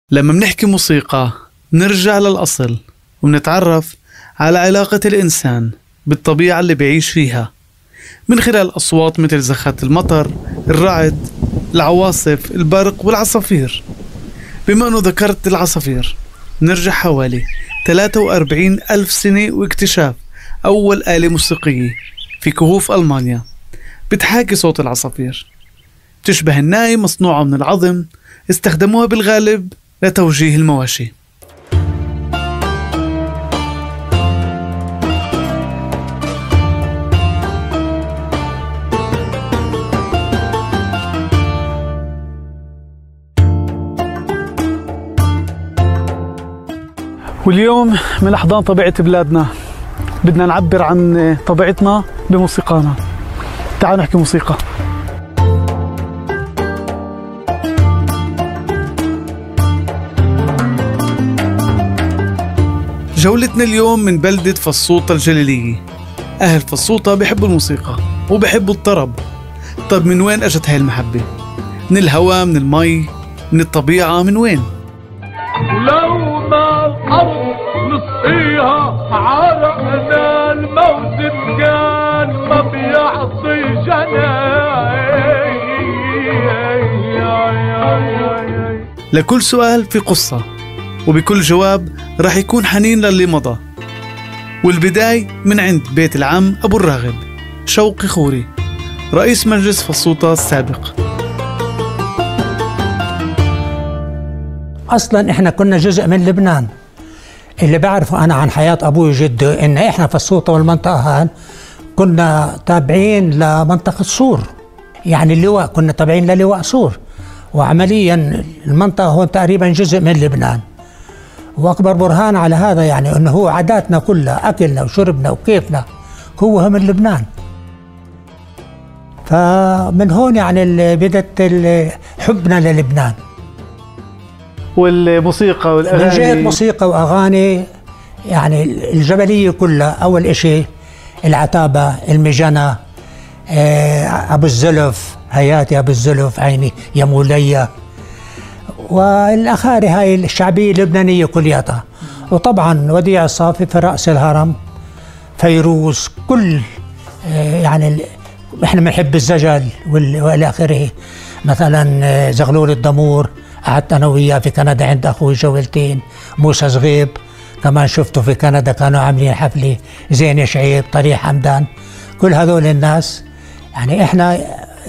لما منحكي موسيقى نرجع للأصل ونتعرف على علاقة الإنسان بالطبيعة اللي بيعيش فيها من خلال أصوات مثل زخات المطر، الرعد، العواصف، البرق والعصافير. بما أنه ذكرت العصافير نرجع حوالي 43 ألف سنة واكتشاف أول آلة موسيقية في كهوف ألمانيا بتحاكي صوت العصافير، تشبه الناي مصنوعة من العظم، استخدموها بالغالب لتوجيه المواشي. واليوم من أحضان طبيعة بلادنا بدنا نعبر عن طبيعتنا بموسيقانا. تعالوا نحكي موسيقى. جولتنا اليوم من بلدة فصوطة الجليلية. أهل فصوطة بيحبوا الموسيقى وبيحبوا الطرب. طب من وين أجت هاي المحبة؟ من الهواء، من المي، من الطبيعة، من وين؟ لو ما الأرض نسقيها عرقنا الموسم كان ما بيعطي جناي. لكل سؤال في قصة، وبكل جواب رح يكون حنين للي مضى. والبداية من عند بيت العم أبو الراغب شوقي خوري، رئيس مجلس فصوطة السابق. أصلا إحنا كنا جزء من لبنان. اللي بعرفه أنا عن حياة أبوي وجدي إن إحنا فصوطة والمنطقة هان كنا تابعين لمنطقة صور، يعني اللواء كنا تابعين للواء صور، وعمليا المنطقة هون تقريبا جزء من لبنان. وأكبر برهان على هذا يعني أنه هو عاداتنا كلها، أكلنا وشربنا وكيفنا هو من لبنان. فمن هون يعني بدت حبنا للبنان. والموسيقى والأغاني، من جهة موسيقى وأغاني يعني الجبلية كلها. أول إشي العتابة، المجنة، أبو الزلف، هياتي أبو الزلف، عيني يا مولية، والأخاري هاي الشعبية اللبنانية كلياتها. وطبعا وديع الصافي في رأس الهرم، فيروز، كل يعني احنا بنحب الزجل والى اخره. مثلا زغلول الدمور قعدت انا وياه في كندا عند اخوي جولتين. موسى صغيب كمان شفته في كندا، كانوا عاملين حفله. زين شعيب، طريق حمدان، كل هذول الناس يعني احنا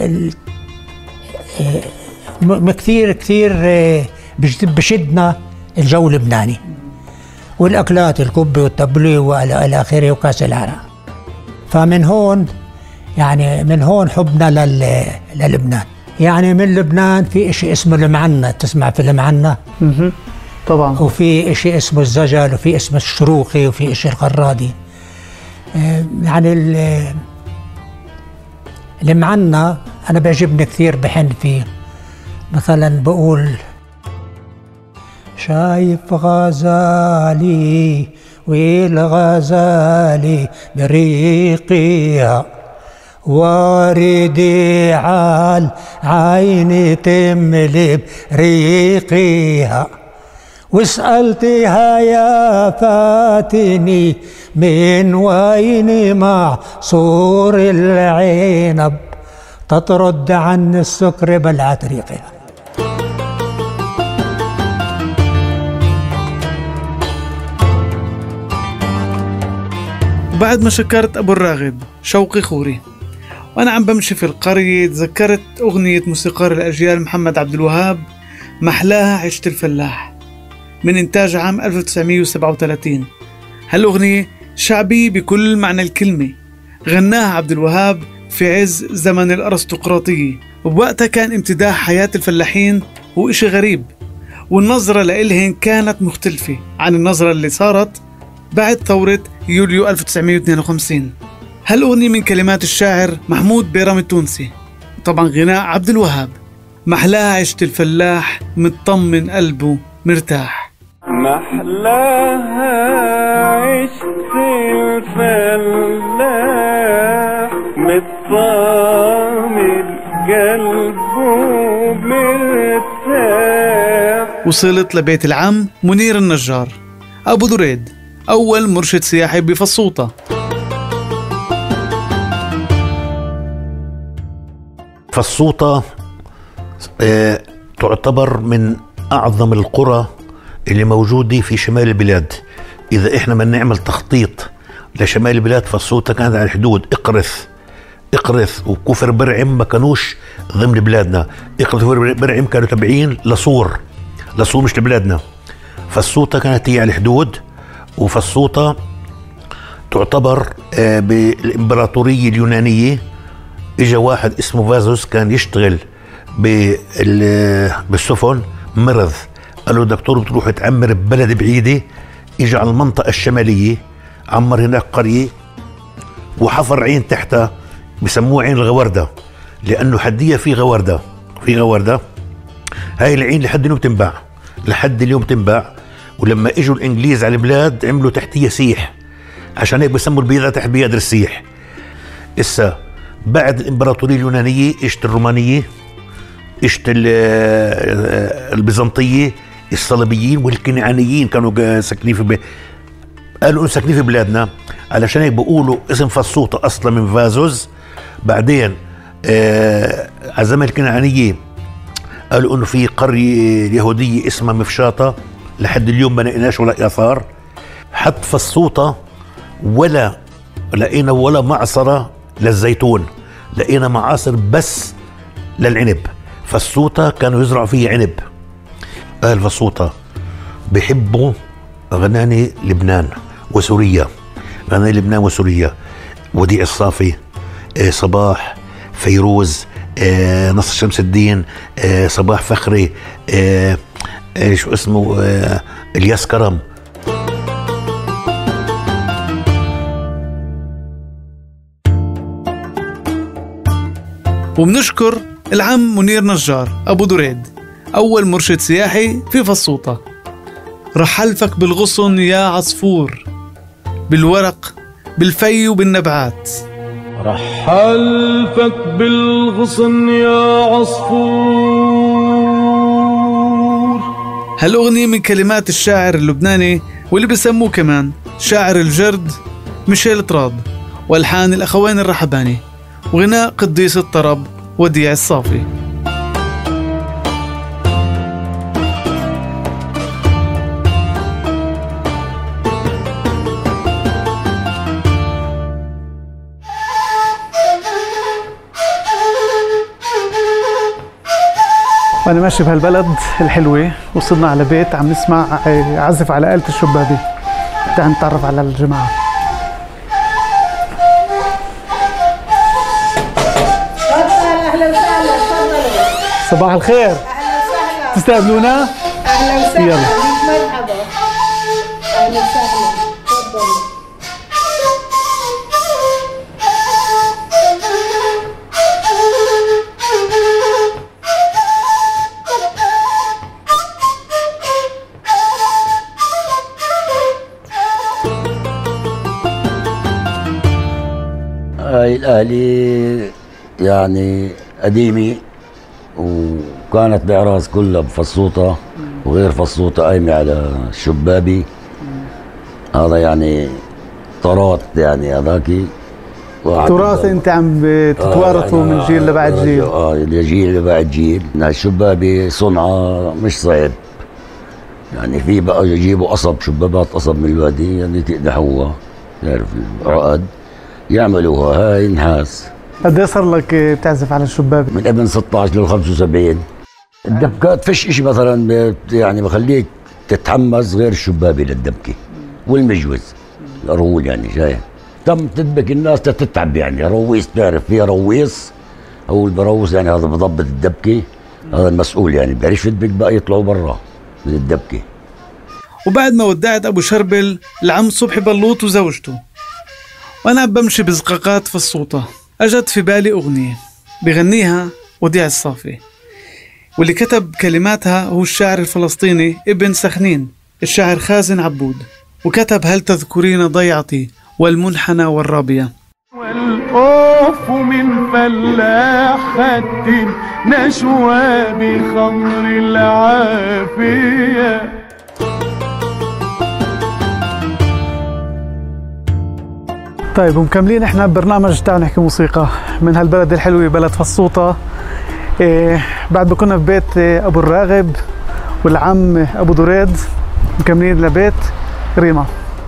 كثير بشدنا الجو اللبناني، والاكلات الكبه والتبليه والى اخره وكاس العراق. فمن هون يعني من هون حبنا للبنان. يعني من لبنان في اشي اسمه المعنى، تسمع في المعنى؟ طبعا. وفي اشي اسمه الزجل، وفي اسمه الشروخي، وفي اشي القرادي. يعني المعنى انا بيعجبني كثير، بحن فيه. مثلا بقول شايف غزالي والغزالي بريقيها، واردي عال عيني تملي بريقيها، وسألتها يا فاتني من وين معصور العنب، تطرد عن السكر بلعت ريقها. بعد ما شكرت أبو الراغب شوقي خوري وأنا عم بمشي في القرية تذكرت أغنية موسيقار الأجيال محمد عبد الوهاب، محلاها عيشة الفلاح، من إنتاج عام 1937. هالأغنية شعبية بكل معنى الكلمة، غناها عبد الوهاب في عز زمن الأرستقراطية، وبوقتها كان امتداح حياة الفلاحين هو إشي غريب، والنظرة لإلهن كانت مختلفة عن النظرة اللي صارت بعد ثورة يوليو 1952. هالأغنية من كلمات الشاعر محمود بيرام التونسي، طبعا غناء عبد الوهاب. محلاها عيشة الفلاح، مطمن قلبه مرتاح. محلاها عيشة الفلاح، مطمن قلبه مرتاح، وصلت لبيت العم منير النجار أبو دريد، أول مرشد سياحي بفصوطة. فصوطة تعتبر من أعظم القرى اللي موجودة في شمال البلاد. إذا إحنا من نعمل تخطيط لشمال البلاد، فصوطة كانت على الحدود. إقرث وكفر برعم ما كانوش ضمن بلادنا. إقرث وكفر برعم كانوا تابعين لصور مش لبلادنا. فصوطة كانت هي على الحدود. وفصوطة تعتبر بالإمبراطورية اليونانية. إجا واحد اسمه فازوس كان يشتغل بالسفن، مرض، قالوا دكتور بتروح تعمر ببلد بعيدة. إجا على المنطقة الشمالية، عمر هناك قرية وحفر عين تحتها بسموه عين الغوردة، لأنه حدية في غوردة. هاي العين لحد اليوم تنباع. ولما اجوا الانجليز على البلاد عملوا تحتية سيح، عشان هيك بسموا البيضة تحت بيادر السيح. إسا بعد الإمبراطورية اليونانية اجت الرومانية، اجت البيزنطية، الصليبيين والكنعانيين كانوا ساكنين قالوا ساكنين في بلادنا. علشان هيك بقولوا اسم فصوطة أصلا من فازوس. بعدين على زمن الكنعانية قالوا انه في قرية يهودية اسمها مفشاطة، لحد اليوم ما لقيناش ولا آثار. حتى فصوطة ولا لقينا ولا معصرة للزيتون، لقينا معاصر بس للعنب. فصوطة كانوا يزرعوا فيه عنب. أهل فصوطة بيحبوا أغاني لبنان وسوريا، وديع الصافي، صباح، فيروز، نصر شمس الدين، صباح فخري، شو اسمه، الياس كرم. وبنشكر العم منير نجار أبو دريد، أول مرشد سياحي في فصوطة. رح حلفك بالغصن يا عصفور، بالورق، بالفي وبالنبعات. رح حلفك بالغصن يا عصفور. هالأغنية من كلمات الشاعر اللبناني واللي بسموه كمان شاعر الجرد ميشيل طراب، والحان الأخوين الرحباني، وغناء قديس الطرب وديع الصافي. وأنا ماشي بهالبلد الحلوة، وصلنا على بيت عم نسمع عزف على آلة الشبابي. تعال نتعرف على الجماعة. أهلا وسهلا. صباح الخير. أهلا وسهلا. تستقبلونا؟ أهلا وسهلا. يلا. مرحبا. أهلا وسهلا. تفضلوا. هاي الآلة يعني قديمة، وكانت بإعراس كلها بفصوطة وغير فصوطة قايمة على الشبابي. هذا يعني تراث، يعني هذاكي تراث انت عم تتوارثه من جيل لبعد جيل. جيل لبعد جيل. الشبابي صنعة مش صعب، يعني في بقى يجيبوا قصب، شبابات قصب من الوادي، يعني تقدحوها، تعرف العقد يعملوها. هاي نحاس. قد ايه صار لك بتعزف على الشبابي؟ من ابن 16 لل 75. الدبكات فيش اشي مثلا يعني بخليك تتحمس غير الشبابي للدبكه والمجوز الرول، يعني شايف تم تدبك الناس تتعب، يعني رويس بتعرف فيها رويس، هو اللي بروس، يعني هذا بضبط الدبكه، هذا المسؤول، يعني بيعرفش يدبك بقى يطلعوا برا من الدبكه. وبعد ما ودعت ابو شربل العم صبحي بلوط وزوجته، وانا بمشي بزقاقات فصوطة، اجت في بالي اغنية بغنيها وديع الصافي، واللي كتب كلماتها هو الشاعر الفلسطيني ابن سخنين الشاعر خازن عبود، وكتب هل تذكرين ضيعتي والمنحنى والرابية. خوف من فلاح خدم نشوى بخمر العافية. طيب ومكملين احنا ببرنامج تعالوا نحكي موسيقى من هالبلد الحلوة بلد فصوطة. بعد ما كنا في بيت ابو الراغب والعم ابو دريد مكملين لبيت ريما.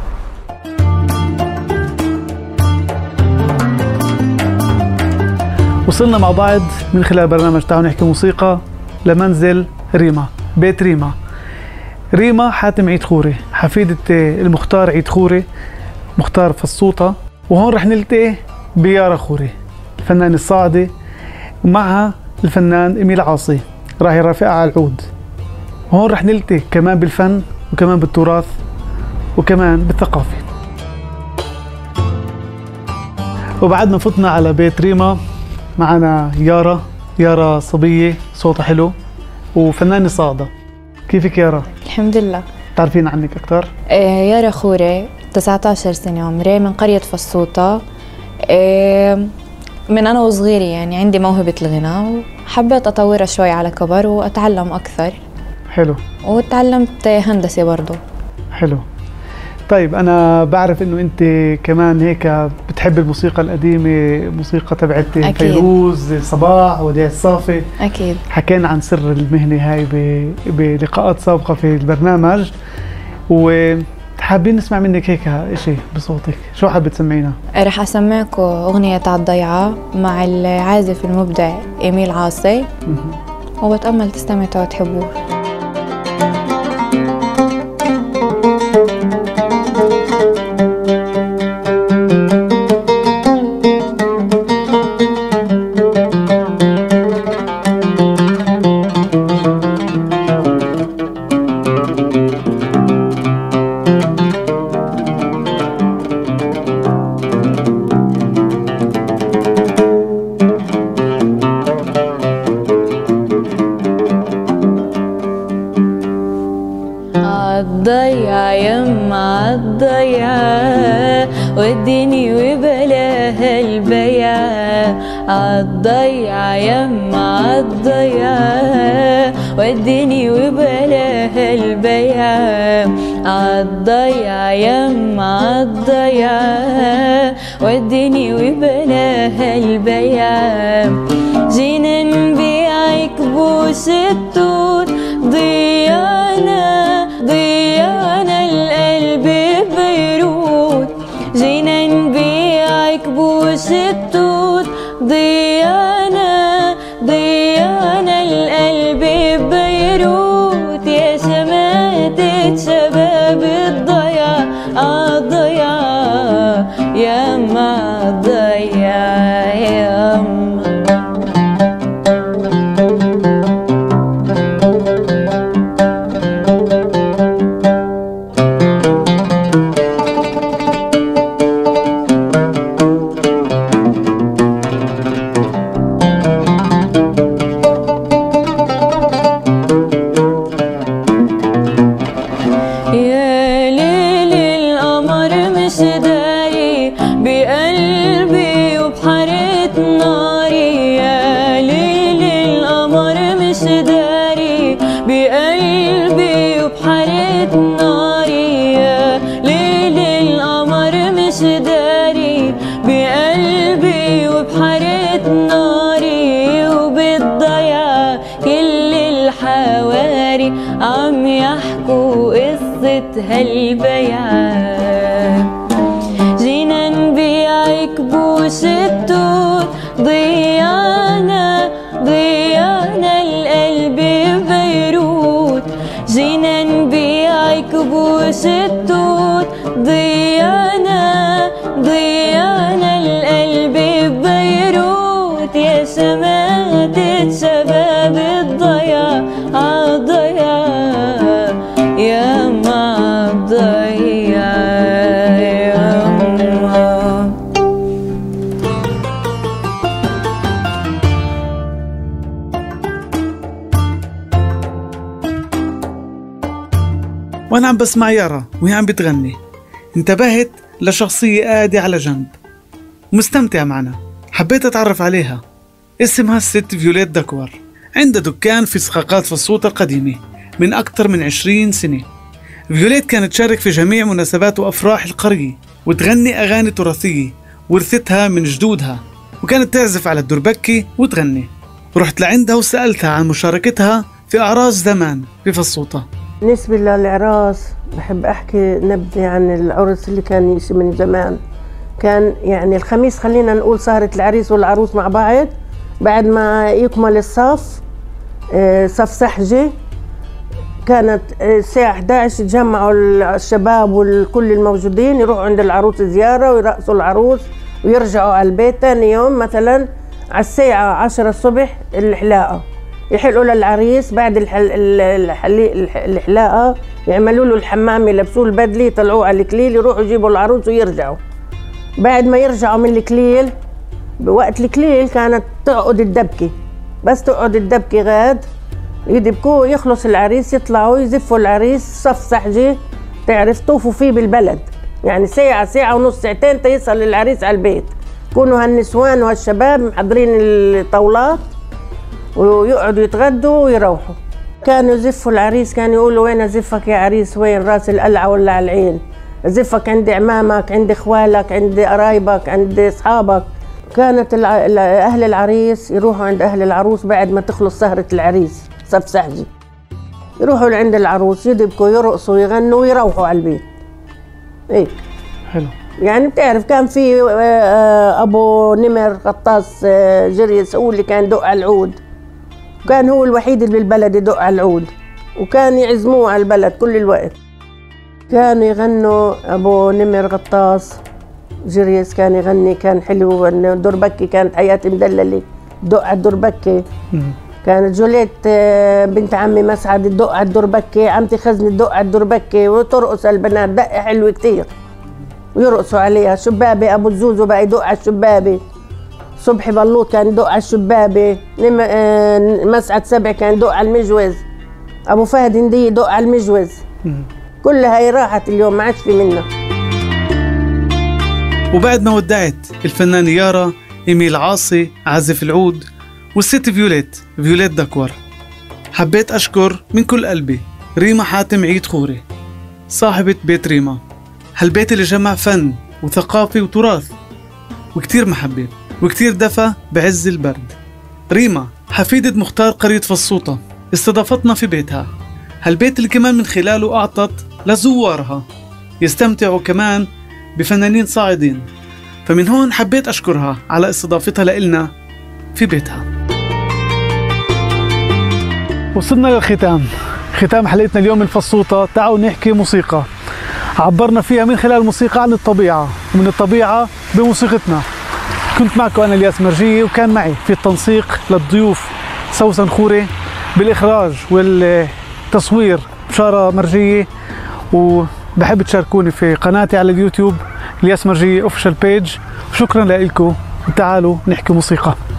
وصلنا مع بعض من خلال برنامج تعالوا نحكي موسيقى لمنزل ريما، بيت ريما. ريما حاتم عيد خوري حفيدة المختار عيد خوري مختار فصوطة. وهون رح نلتقي بيارا خوري الفنان الصاعدي ومعها الفنان إميل عاصي راهي رافقة على العود. وهون رح نلتقي كمان بالفن وكمان بالتراث وكمان بالثقافة. وبعد ما فتنا على بيت ريما معنا يارا صبية صوتها حلو وفنانة صاعدة. كيفك يارا؟ الحمد لله. تعرفين عنك أكتر؟ يارا خوري 19 سنة عمري من قرية فصوطة. من أنا وصغيرة يعني عندي موهبة الغناء وحبيت أطورها شوي على كبر وأتعلم أكثر. حلو. وتعلمت هندسة برضو. حلو. طيب أنا بعرف إنه أنت كمان هيك بتحب الموسيقى القديمة، موسيقى تبعت فيروز، صباح، وديع الصافي. أكيد. حكينا عن سر المهنة هاي بلقاءات سابقة في البرنامج، وحابين نسمع منك هيك إشي بصوتك. شو حابة تسمعينا؟ رح أسمعكم أغنية عالضيعة مع العازف المبدع إميل عاصي، وبتأمل تستمتعوا وتحبوه. عالضيعة يما عالضيعة وديني وبلاها البيعة. عالضيعة يما عالضيعة وديني وبلاها البيعة. عالضيعة يما عالضيعة وديني وبلاها البيعة. جينا نبيعك بوس التوت ضيعنا القلب ببيروت. جينا نبيعك بوس التوت ضيعنا القلب ببيروت. يا شماتة شباب الضيعة عالضيعة يما عالضيعة يما. عم يحكوا قصة هالبيعة. جينا نبيعك بوس التوت ضيعنا القلب ببيروت. جينا نبيعك بوس التوت ضيعنا القلب ببيروت. يا شماتة شباب الضيعة عالضيعة يما عالضيعة يما. وأنا عم بسمع يارا وهي عم بتغني انتبهت لشخصية قاعدة على جنب ومستمتعة معنا. حبيت أتعرف عليها. اسمها الست فيوليت دكور، عندها دكان في سقاقات فصوطة القديمة من أكثر من 20 سنة. فيوليت كانت تشارك في جميع مناسبات وأفراح القرية وتغني أغاني تراثية ورثتها من جدودها، وكانت تعزف على الدربكة وتغني. رحت لعندها وسألتها عن مشاركتها في أعراس زمان في فصوطة. بالنسبة للعراس بحب أحكي نبذة عن العرس اللي كان يجي من زمان. كان يعني الخميس خلينا نقول سهرة العريس والعروس مع بعض، بعد ما يكمل الصف صف سحجة كانت الساعة 11 يتجمعوا الشباب والكل الموجودين يروحوا عند العروس زيارة ويرقصوا العروس ويرجعوا على البيت. ثاني يوم مثلا على الساعة 10 الصبح الحلاقة يحلقوا للعريس. بعد الحلاقة يعملوا له الحمام، يلبسوه البدلة، يطلعوه على الكليل، يروحوا يجيبوا العروس ويرجعوا. بعد ما يرجعوا من الكليل بوقت الكليل كانت تقعد الدبكة، بس تقعد الدبكة غاد يدبكوه يخلص العريس، يطلعوا يزفوا العريس صف سحجة، تعرف طوفوا فيه بالبلد يعني ساعة ونص ساعتين تيصل العريس على البيت. يكونوا هالنسوان وهالشباب محضرين الطاولات ويقعدوا يتغدوا ويروحوا. كانوا يزفوا العريس، كانوا يقولوا وين زفك يا عريس، وين راس القلعة ولا على العين، زفك عند عمامك، عند اخوالك، عند قرايبك، عند اصحابك. كانت اهل العريس يروحوا عند اهل العروس بعد ما تخلص سهرة العريس صف سحجي، يروحوا لعند العروس يدبكوا يرقصوا يغنوا ويروحوا على البيت. هيك حلو. يعني بتعرف كان في ابو نمر غطاس جريس هو اللي كان يدق على العود، كان هو الوحيد اللي بالبلد يدق على العود، وكان يعزموه على البلد كل الوقت. كانوا يغنوا ابو نمر غطاس جريس كان يغني، كان حلو. الدربكة كانت حياتي مدللة دق على الدربكة. كانت جوليت بنت عمي مسعد تدق على الدربكة، عمتي خزني تدق على الدربكة وترقص البنات دقة حلوة كتير ويرقصوا عليها. شبابة ابو الزوزو بقى يدق على الشبابة، صبحي بلوط كان يدق على الشبابة، مسعد سبع كان يدق على المجوز، ابو فهد هندي يدق على المجوز. كلها هي راحت اليوم ما عادش في منها. وبعد ما ودعت الفنانة يارا إيميل عاصي عازف العود والست فيوليت دكور، حبيت أشكر من كل قلبي ريما حاتم عيد خوري صاحبة بيت ريما، هالبيت اللي جمع فن وثقافة وتراث وكتير محبة وكتير دفى بعز البرد. ريما حفيدة مختار قرية فصوطة استضافتنا في بيتها، هالبيت اللي كمان من خلاله أعطت لزوارها يستمتعوا كمان بفنانين صاعدين. فمن هون حبيت أشكرها على استضافتها لإلنا في بيتها. وصلنا للختام، ختام حلقتنا اليوم من فصوطة. تعالوا نحكي موسيقى، عبرنا فيها من خلال الموسيقى عن الطبيعة ومن الطبيعة بموسيقتنا. كنت معكم أنا الياس مرجية، وكان معي في التنسيق للضيوف سوسن خوري، بالإخراج والتصوير بشارة مرجية. وبحب تشاركوني في قناتي على اليوتيوب الياس مرجية اوفيشال بيج. شكرا لكم، وتعالوا نحكي موسيقى.